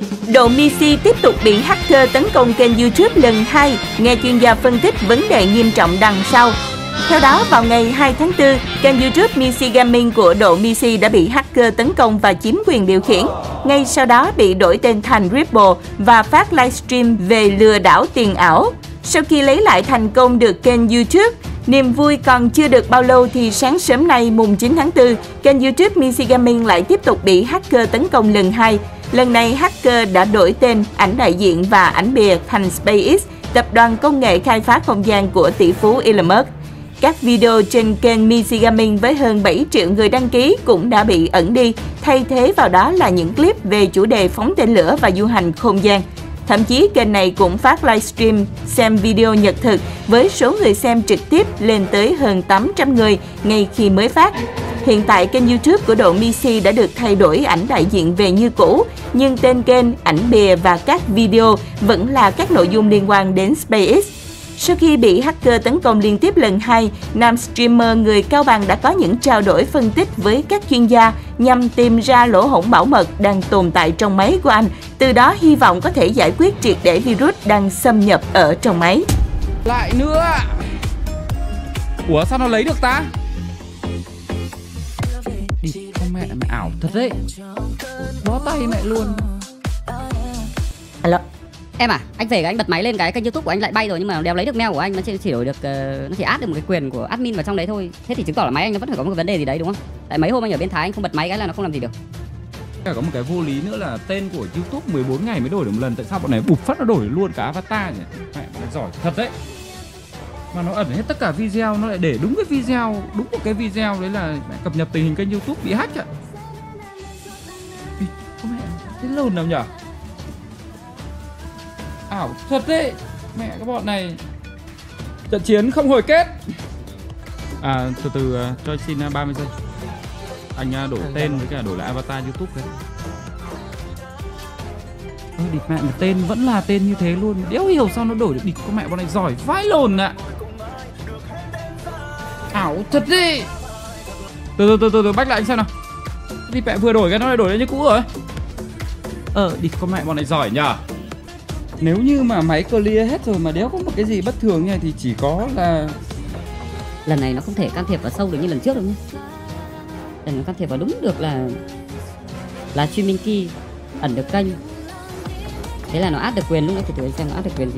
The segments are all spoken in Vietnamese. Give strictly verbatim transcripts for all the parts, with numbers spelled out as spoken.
Độ Misi tiếp tục bị hacker tấn công kênh YouTube lần hai, nghe chuyên gia phân tích vấn đề nghiêm trọng đằng sau. Theo đó, vào ngày hai tháng tư, kênh YouTube Misi Gaming của Độ Misi đã bị hacker tấn công và chiếm quyền điều khiển. Ngay sau đó bị đổi tên thành Ripple và phát livestream về lừa đảo tiền ảo. Sau khi lấy lại thành công được kênh YouTube, niềm vui còn chưa được bao lâu thì sáng sớm nay mùng chín tháng tư, kênh YouTube Misi Gaming lại tiếp tục bị hacker tấn công lần hai. Lần này, hacker đã đổi tên, ảnh đại diện và ảnh bìa thành SpaceX, tập đoàn công nghệ khai phá không gian của tỷ phú Elon Musk. Các video trên kênh Misi Gaming với hơn bảy triệu người đăng ký cũng đã bị ẩn đi, thay thế vào đó là những clip về chủ đề phóng tên lửa và du hành không gian. Thậm chí kênh này cũng phát livestream xem video nhật thực với số người xem trực tiếp lên tới hơn tám trăm người ngay khi mới phát. Hiện tại kênh YouTube của Độ Misi đã được thay đổi ảnh đại diện về như cũ, nhưng tên kênh, ảnh bìa và các video vẫn là các nội dung liên quan đến SpaceX. Sau khi bị hacker tấn công liên tiếp lần hai, nam streamer người Cao Bằng đã có những trao đổi phân tích với các chuyên gia nhằm tìm ra lỗ hổng bảo mật đang tồn tại trong máy của anh, từ đó hy vọng có thể giải quyết triệt để virus đang xâm nhập ở trong máy. Lại nữa. Ủa sao nó lấy được ta? Đi con mẹ mẹ ảo thật đấy. Bó tay mẹ luôn. Alo. Em à, anh về anh bật máy lên cái kênh YouTube của anh lại bay rồi nhưng mà nó đéo lấy được mail của anh, nó chỉ đổi được uh, nó chỉ add được một cái quyền của admin vào trong đấy thôi. Thế thì chứng tỏ là máy anh nó vẫn phải có một cái vấn đề gì đấy đúng không? Tại mấy hôm anh ở bên Thái anh không bật máy cái là nó không làm gì được. Có một cái vô lý nữa là tên của YouTube mười bốn ngày mới đổi được một lần, tại sao bọn này bụp phát nó đổi luôn cả avatar nhỉ? Mẹ bọn này giỏi thật đấy. Mà nó ẩn hết tất cả video, nó lại để đúng cái video, đúng một cái video đấy là cập nhật tình hình kênh YouTube bị hack ạ. Có mẹ thế lồn nào nhỉ? Ảo thật đấy. Mẹ các bọn này. Trận chiến không hồi kết. À từ từ uh, cho xin uh, ba mươi giây. Anh uh, đổi tên với cả đổi lại avatar YouTube đấy. Ơ địt mẹ mà tên vẫn là tên như thế luôn. Đéo hiểu sao nó đổi được. Địt con mẹ bọn này giỏi vãi lồn ạ. Ảo thật đấy. Từ từ từ từ, từ bách lại anh xem nào. Đi mẹ vừa đổi cái nó lại đổi lên như cũ rồi. Ờ địt con mẹ bọn này giỏi nhờ. Nếu như mà máy clear hết rồi mà đéo có một cái gì bất thường nha thì chỉ có là lần này nó không thể can thiệp vào sâu được như lần trước đâu nhé. Lần nó can thiệp vào đúng được là là streaming key ẩn được kênh. Thế là nó add được quyền lúc nữa, từ từ xem nó add được quyền gì.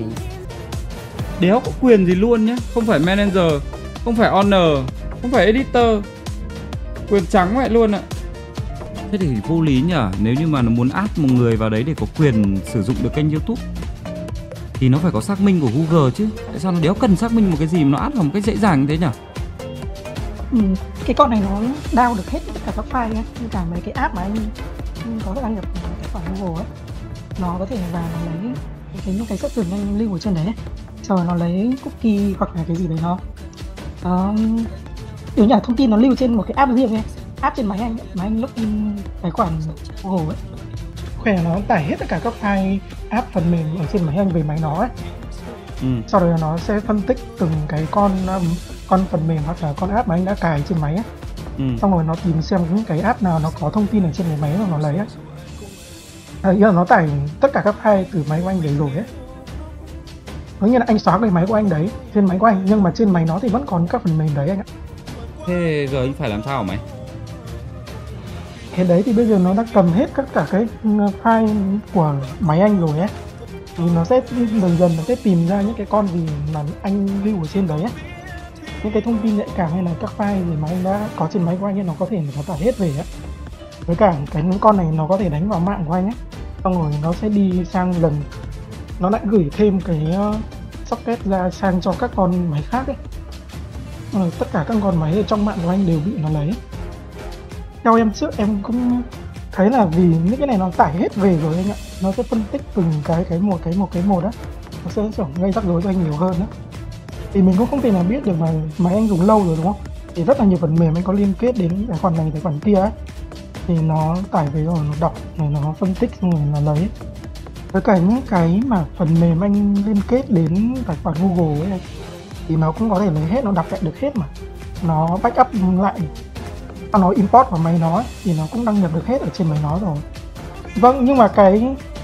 Đéo có quyền gì luôn nhá, không phải manager, không phải owner, không phải editor. Quyền trắng vậy luôn ạ. Thế thì vô lý nhở, nếu như mà nó muốn add một người vào đấy để có quyền sử dụng được kênh YouTube thì nó phải có xác minh của Google chứ. Tại sao nó đéo cần xác minh một cái gì mà nó add vào một cách dễ dàng như thế nhở? Ừ, cái con này nó download được hết tất cả các file nhé, như cả mấy cái app mà anh có đăng nhập tài khoản Google ấy, nó có thể vào lấy cái những cái set tưởng anh lưu ở trên đấy, sau rồi nó lấy cookie hoặc là cái gì đấy nó nó kiểu như là thông tin nó lưu trên một cái app riêng ấy, app trên máy anh, máy anh login tài khoản Google ấy, khỏe nó tải hết tất cả các file app phần mềm ở trên máy anh về máy nó ấy. Ừ. Sau đó nó sẽ phân tích từng cái con con phần mềm hoặc là con app mà anh đã cài trên máy ấy. Ừ. Xong rồi nó tìm xem những cái app nào nó có thông tin ở trên cái máy mà nó lấy ấy. À, ý là nó tải tất cả các file từ máy của anh về rồi ấy. Giống như là anh xóa cái máy của anh đấy trên máy của anh, nhưng mà trên máy nó thì vẫn còn các phần mềm đấy anh ạ. Thế giờ anh phải làm sao hả mày? Cái đấy thì bây giờ nó đã cầm hết tất cả cái file của máy anh rồi ấy, thì nó sẽ dần dần nó sẽ tìm ra những cái con gì mà anh lưu ở trên đấy ấy. Những cái thông tin nhạy cảm hay là các file gì mà anh đã có trên máy của anh ấy, nó có thể nó tải hết về ấy. Với cả cái con này nó có thể đánh vào mạng của anh ấy, xong rồi nó sẽ đi sang lần nó lại gửi thêm cái socket ra sang cho các con máy khác ấy. Rồi tất cả các con máy ở trong mạng của anh đều bị nó lấy. Theo em trước em cũng thấy là vì những cái này nó tải hết về rồi anh ạ, nó sẽ phân tích từng cái cái một cái một cái một á, nó sẽ kiểu gây rắc rối cho anh nhiều hơn đó. Thì mình cũng không thể nào biết được mà máy anh dùng lâu rồi đúng không? Thì rất là nhiều phần mềm anh có liên kết đến tài khoản này tài khoản kia ấy, thì nó tải về rồi nó đọc rồi nó phân tích xong rồi nó lấy. Với cả những cái mà phần mềm anh liên kết đến tài khoản Google ấy thì nó cũng có thể lấy hết, nó đọc lại được hết mà. Nó backup lại, nó import vào máy nó ấy, thì nó cũng đăng nhập được hết ở trên máy nó rồi. Vâng, nhưng mà cái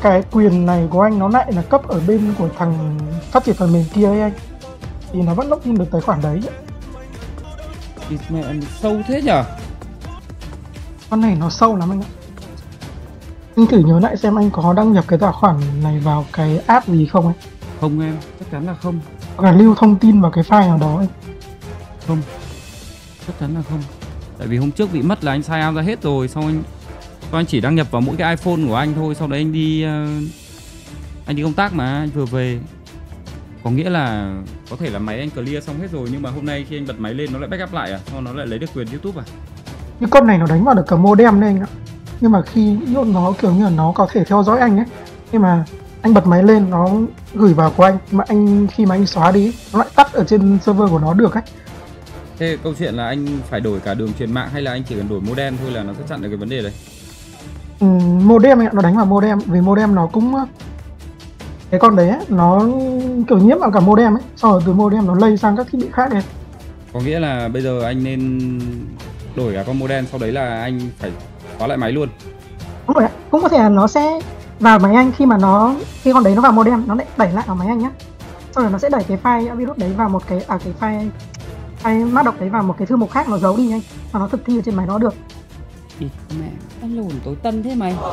cái quyền này của anh nó lại là cấp ở bên của thằng phát triển phần mềm kia ấy anh, thì nó vẫn login được tài khoản đấy. Thì mẹ sâu thế nhở? Con này nó sâu lắm anh ạ. Anh thử nhớ lại xem anh có đăng nhập cái tài khoản này vào cái app gì không anh? Không em, chắc chắn là không. Hoặc là lưu thông tin vào cái file nào đó anh? Không, chắc chắn là không. Tại vì hôm trước bị mất là anh sign out ra hết rồi, xong anh xong anh chỉ đăng nhập vào mỗi cái iPhone của anh thôi. Sau đấy anh đi uh, anh đi công tác mà, anh vừa về. Có nghĩa là có thể là máy anh clear xong hết rồi, nhưng mà hôm nay khi anh bật máy lên nó lại backup lại à? Sau nó lại lấy được quyền YouTube à? Cái con này nó đánh vào được cả modem đấy anh ạ. Nhưng mà khi nó kiểu như là nó có thể theo dõi anh ấy, nhưng mà anh bật máy lên nó gửi vào của anh, mà anh khi mà anh xóa đi nó lại tắt ở trên server của nó được ấy. Thế câu chuyện là anh phải đổi cả đường truyền mạng hay là anh chỉ cần đổi modem thôi là nó sẽ chặn được cái vấn đề đấy? Ừ, modem ấy, nó đánh vào modem, vì modem nó cũng cái con đấy ấy, nó kiểu nhiễm vào cả modem ấy, sau rồi từ modem nó lây sang các thiết bị khác này. Có nghĩa là bây giờ anh nên đổi cả con modem, sau đấy là anh phải khóa lại máy luôn. Đúng rồi ạ, cũng có thể là nó sẽ vào máy anh khi mà nó khi con đấy nó vào modem nó lại đẩy lại vào máy anh nhá, sau rồi nó sẽ đẩy cái file virus đấy vào một cái à cái file file mã độc đấy vào một cái thư mục khác, nó giấu đi anh và nó thực thi ở trên máy nó được. Ý, mẹ ăn lồn tối tân thế mày.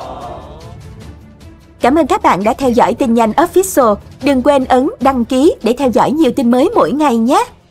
Cảm ơn các bạn đã theo dõi tin nhanh Official. Đừng quên ấn đăng ký để theo dõi nhiều tin mới mỗi ngày nhé.